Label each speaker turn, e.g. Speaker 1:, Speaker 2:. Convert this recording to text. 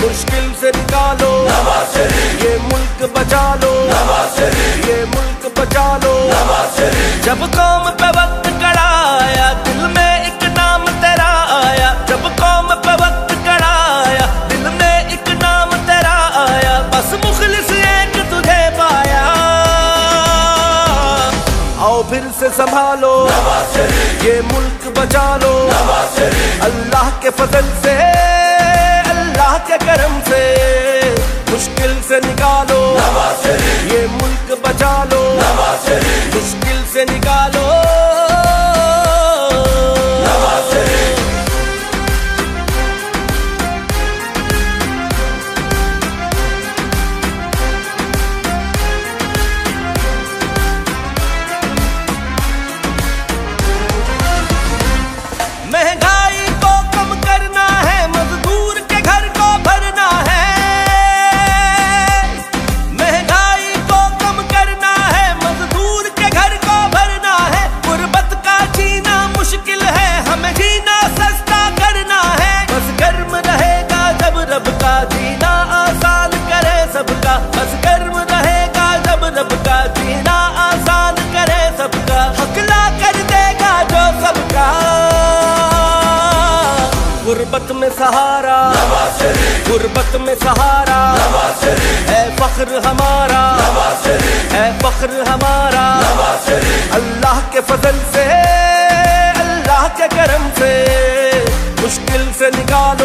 Speaker 1: मुश्किल से निकालो
Speaker 2: नवाज शरीफ,
Speaker 1: ये मुल्क बचा लो
Speaker 2: नवाज शरीफ,
Speaker 1: ये मुल्क बचा लो
Speaker 2: नवाज शरीफ।
Speaker 1: जब कौम पे वक्त कड़ा आया दिल में एक नाम तेरा आया, जब कौम पे वक्त कड़ा आया दिल में एक नाम तेरा आया, बस मुखलिस एक तुझे पाया। आओ फिर से संभालो
Speaker 2: नवाज शरीफ,
Speaker 1: ये मुल्क बचा लो
Speaker 2: नवाज शरीफ,
Speaker 1: अल्लाह के फजल से अल्लाह के करम से मुश्किल से निकालो
Speaker 2: नवाज शरीफ,
Speaker 1: ये मुल्क बचा लो
Speaker 2: नवाज शरीफ,
Speaker 1: मुश्किल से निकालो
Speaker 2: नवाज शरीफ।
Speaker 1: महंगाई को कम करना है, मजदूर के घर को भरना है, महंगाई को कम करना है, मजदूर के घर को भरना है, गुर्बत का जीना मुश्किल है, हमें जीना सस्ता करना है, बस गर्म रहेगा जब रब का जीना आसान करे सबका, बस गर्म रहेगा जब रब का जीना आसान करे सबका, हकला कर देगा जो सबका। गुर्बत में सहारा
Speaker 2: नवाज शरीफ,
Speaker 1: गुर्बत में सहारा
Speaker 2: नवाज शरीफ,
Speaker 1: है फख्र हमारा,
Speaker 2: नवाज शरीफ,
Speaker 1: है फख्र हमारा,
Speaker 2: नवाज शरीफ,
Speaker 1: अल्लाह के फजल से अल्लाह के करम से मुश्किल से निकाल